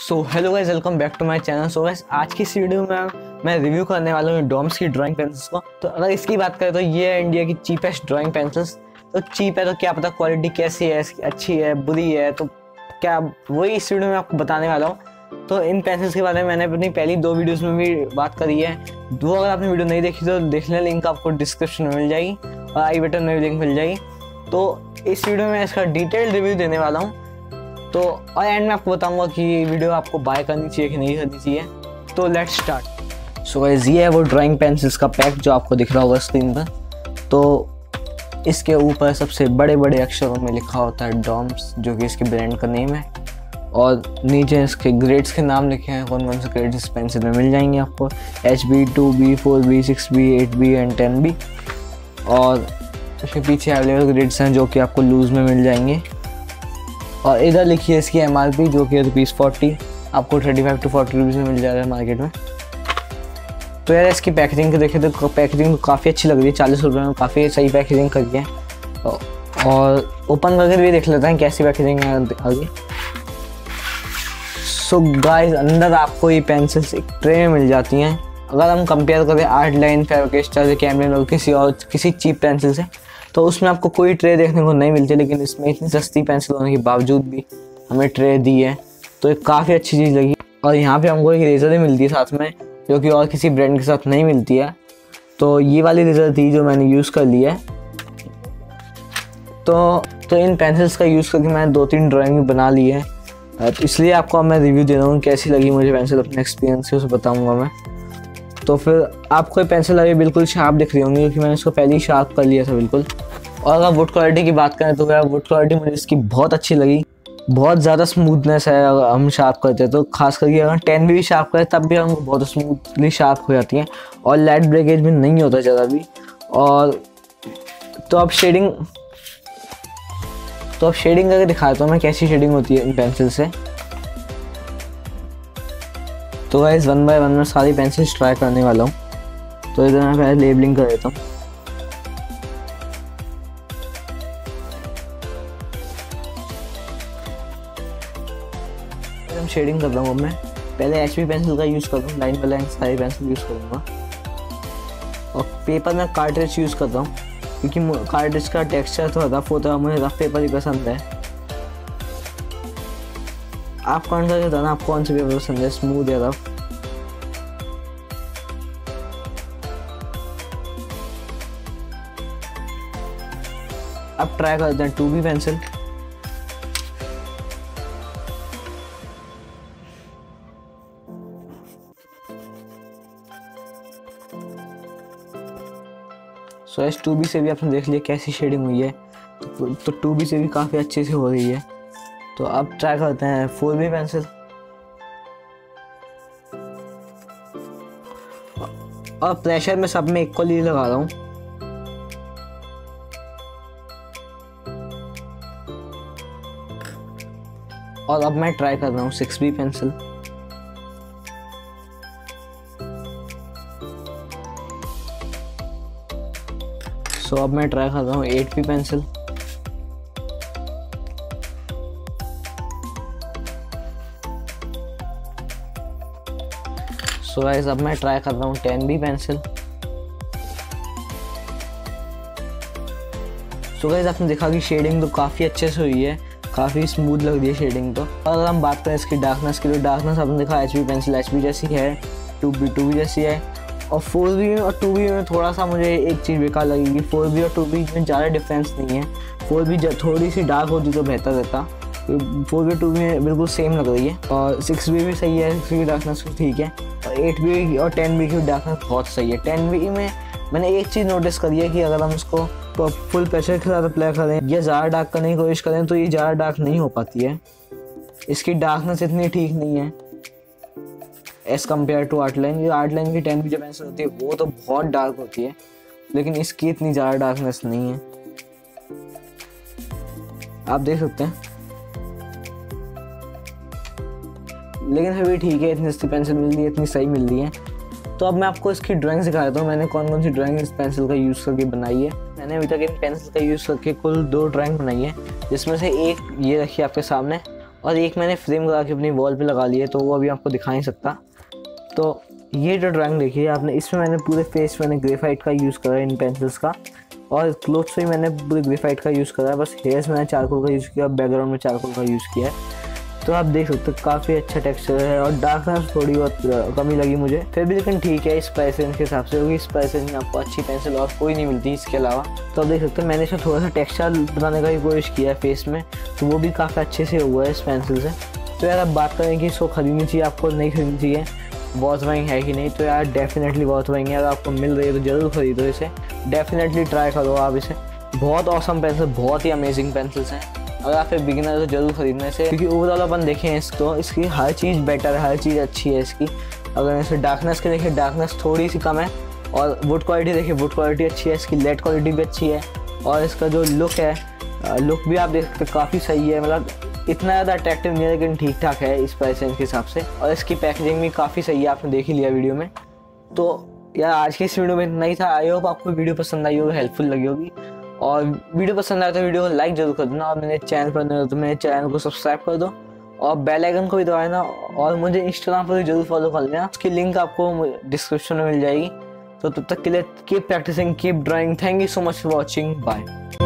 So hello guys, welcome back to my channel. So guys, आज की इस video में मैं रिव्यू करने वाला हूँ डॉम्स की ड्राइंग पेंसिल्स को। तो अगर इसकी बात करें तो ये है इंडिया की चीपेस्ट ड्राइंग पेंसिल्स। तो चीप है तो क्या पता क्वालिटी कैसी है, अच्छी है बुरी है, तो क्या वही इस वीडियो में आपको बताने वाला हूँ। तो इन पेंसिल्स के बारे में मैंने अपनी पहली 2 वीडियोस में भी बात करी है। वो अगर आपने वीडियो नहीं देखी तो देख लें, लिंक आपको डिस्क्रिप्शन में मिल जाएगी और आई बटन में भी लिंक मिल जाएगी। तो इस वीडियो में इसका डिटेल्ड रिव्यू देने वाला हूँ। तो और एंड में आपको बताऊंगा कि ये वीडियो आपको बाय करनी चाहिए कि नहीं करनी चाहिए। तो लेट्स स्टार्ट। सो गाइस, ये है वो ड्राइंग पेंसिल्स का पैक जो आपको दिख रहा होगा स्क्रीन पर। तो इसके ऊपर सबसे बड़े बड़े अक्षरों में लिखा होता है डॉम्स, जो कि इसके ब्रांड का नेम है। और नीचे इसके ग्रेड्स के नाम लिखे हैं, कौन कौन से ग्रेड्स इस पेंसिल में मिल जाएंगे आपको। HB, 2B, 4B, 6B, 8B and 10B। और इसके पीछे अवेलेबल ग्रेड्स हैं जो कि आपको लूज़ में मिल जाएंगे। और इधर लिखी है इसकी MRP, जो कि ₹40, आपको 35 to 40 रुपीज़ में मिल जा रहा है मार्केट में। तो यार इसकी पैकेजिंग को देखें तो पैकेजिंग तो काफ़ी अच्छी लग रही है। 40 रुपये में काफ़ी सही पैकेजिंग करी है। और ओपन करके भी देख लेते हैं कैसी पैकेजिंग है आगे। सो गाइस, अंदर आपको ये पेंसिल्स एक ट्रे में मिल जाती हैं। अगर हम कंपेयर करें आर्टलाइन, फेविक्रिस्टल, कैमलिन और किसी चीप पेंसिल से, तो उसमें आपको कोई ट्रे देखने को नहीं मिलती। लेकिन इसमें इतनी सस्ती पेंसिल होने के बावजूद भी हमें ट्रे दी है, तो एक काफ़ी अच्छी चीज़ लगी। और यहाँ पे हमको एक रेज़र भी मिलती है साथ में, जो कि और किसी ब्रांड के साथ नहीं मिलती है। तो ये वाली रेज़र थी जो मैंने यूज़ कर ली है। तो इन पेंसिल्स का यूज़ करके मैंने 2-3 ड्राइंग बना ली है। इसलिए आपको मैं रिव्यू दे रहा हूँ कैसी लगी मुझे पेंसिल, अपने एक्सपीरियंस से उसे बताऊँगा मैं। तो फिर आपको ये पेंसिल अभी बिल्कुल शार्प दिख रही होंगी, क्योंकि मैंने इसको पहले ही शार्प कर लिया था बिल्कुल। और अगर वुड क्वालिटी की बात करें तो वुड क्वालिटी मुझे इसकी बहुत अच्छी लगी। बहुत ज़्यादा स्मूथनेस है अगर हम शार्प करते हैं तो, खास करके अगर 10B भी शार्प करें तब भी हम बहुत स्मूथली शार्प हो जाती हैं। और लाइट ब्रेकेज भी नहीं होता ज़्यादा भी। और तो अब शेडिंग करके दिखाता हूँ मैं कैसी शेडिंग होती है इन पेंसिल से। तो गाइस, 1 by 1 में सारी पेंसिल्स ट्राई करने वाला हूँ। तो इधर मैं पहले लेबलिंग कर देता हूँ। हम शेडिंग कर रहा हूँ। अब मैं पहले HB पेंसिल का यूज़ कर रहा हूँ, लाइन बाय लाइन सारी पेंसिल यूज़ करूँगा। और पेपर में कार्ट्रिज यूज़ कर रहा हूँ, क्योंकि कार्ट्रिज का टेक्सचर तो रफ होता है, मुझे रफ पेपर ही पसंद है। आप कौन सा बताना, आप कौन से पेपर पसंद है, स्मूथ या रफ। अब ट्राई करते हैं 2B पेंसिल। सो इस 2B से भी आपने देख लिया कैसी शेडिंग हुई है। तो 2B से भी काफ़ी अच्छे से हो रही है। तो अब ट्राई करते हैं 4B पेंसिल। और प्रेशर में सब में इक्वली लगा रहा हूँ। और अब मैं ट्राई कर रहा हूँ 6B पेंसिल। सो अब मैं ट्राई कर रहा हूँ 8B पेंसिल। सो गाइस, अब मैं ट्राई कर रहा हूँ 10B पेंसिल। सो गाइस, आपने देखा कि शेडिंग तो काफ़ी अच्छे से हुई है, काफ़ी स्मूथ लग रही है शेडिंग तो। और अगर हम बात करें इसकी डार्कनेस की, तो डार्कनेस आपने देखा HB पेंसिल HB जैसी है, 2B जैसी है। और 4B और 2B में थोड़ा सा मुझे एक चीज़ बेकार लगेगी, 4B और 2B में ज़्यादा डिफरेंस नहीं है। 4B थोड़ी सी डार्क होती तो बेहतर रहता। 4B और 2B में बिल्कुल सेम लग रही है। और 6B भी सही है, 6B की डार्कनेस ठीक है। और 8B और 10B की डार्कनेस बहुत सही है। 10B में मैंने एक चीज़ नोटिस करी है कि अगर हम उसको फुल प्रेशर के साथ अप्लाई करें या ज़्यादा डार्क करने की कोशिश करें तो ये ज़्यादा डार्क नहीं हो पाती है। इसकी डार्कनेस इतनी ठीक नहीं है एज कम्पेयर टू आर्टलाइन। ये आर्टलाइन की 10B जो पेंसिल होती है वो तो बहुत डार्क होती है, लेकिन इसकी इतनी ज़्यादा डार्कनेस नहीं है, आप देख सकते हैं। लेकिन फिर भी ठीक है, इतनी सस्ती पेंसिल मिल रही है, इतनी सही मिल रही है। तो अब मैं आपको इसकी ड्राइंग सिखाता हूँ। मैंने कौन कौन सी ड्राइंग इस पेंसिल का यूज़ करके बनाई है। मैंने अभी तक इन पेंसिल का यूज़ करके कुल 2 ड्राइंग बनाई है, जिसमें से एक ये रखी है आपके सामने और एक मैंने फ्रेम करा के अपनी वॉल पे लगा ली है, तो वो अभी आपको दिखा नहीं सकता। तो ये जो ड्राइंग देखिए आपने, इसमें मैंने पूरे फेस मैंने ग्रेफाइट का यूज़ करा है इन पेंसिल्स का, और क्लोथ्स पे मैंने पूरे ग्रेफाइट का यूज़ करा है, बस हेयर्स मैंने चारकोल का यूज़ किया, बैकग्राउंड में चारकोल का यूज़ किया है। तो आप देख सकते हो काफ़ी अच्छा टेक्सचर है, और डार्कनेस थोड़ी बहुत कमी लगी मुझे फिर भी, लेकिन ठीक है इस प्राइस रेंज के हिसाब से, क्योंकि इस प्राइस रेंज में आपको अच्छी पेंसिल और कोई नहीं मिलती इसके अलावा। तो आप देख सकते हैं मैंने इसमें थोड़ा सा टेक्सचर बनाने का भी कोशिश किया है फेस में, तो वो भी काफ़ी अच्छे से हुआ है इस पेंसिल से। तो यार अब बात करें कि इसको खरीदनी चाहिए आपको नहीं खरीदनी चाहिए, बहुत महंगी है कि नहीं, तो यार डेफिनेटली बहुत महंगी है। अगर आपको मिल रही है तो ज़रूर खरीदो इसे, डेफिनेटली ट्राई करो आप इसे। बहुत ऑसम पेंसिल, बहुत ही अमेजिंग पेंसिल्स हैं। अगर आप फिर बिगिनर तो जरूर खरीदना इसे, क्योंकि ओवरऑल अपन देखें इसको, इसकी हर चीज़ बेटर है, हर चीज़ अच्छी है इसकी। अगर इसे डार्कनेस के देखें, डार्कनेस थोड़ी सी कम है, और वुड क्वालिटी देखिए, वुड क्वालिटी अच्छी है इसकी, लेड क्वालिटी भी अच्छी है, और इसका जो लुक है, लुक भी आप देख सकते काफ़ी सही है, मतलब इतना ज़्यादा अट्रैक्टिव नहीं है लेकिन ठीक ठाक है इस प्राइस रेंज के हिसाब से। और इसकी पैकेजिंग भी काफ़ी सही है, आपने देख ही लिया वीडियो में। तो यार आज की इस वीडियो में इतना ही था। आई होप आपको वीडियो पसंद आई होगी, हेल्पफुल लगी होगी, और वीडियो पसंद आए तो वीडियो को लाइक जरूर कर देना, और मेरे चैनल पर नहीं हो तो मेरे चैनल को सब्सक्राइब कर दो, और बेल आइकन को भी दबा देना, और मुझे इंस्टाग्राम पर भी जरूर फॉलो कर लेना, उसकी लिंक आपको डिस्क्रिप्शन में मिल जाएगी। तो तब तक के लिए keep practicing, keep drawing. Thank you so much for watching, bye.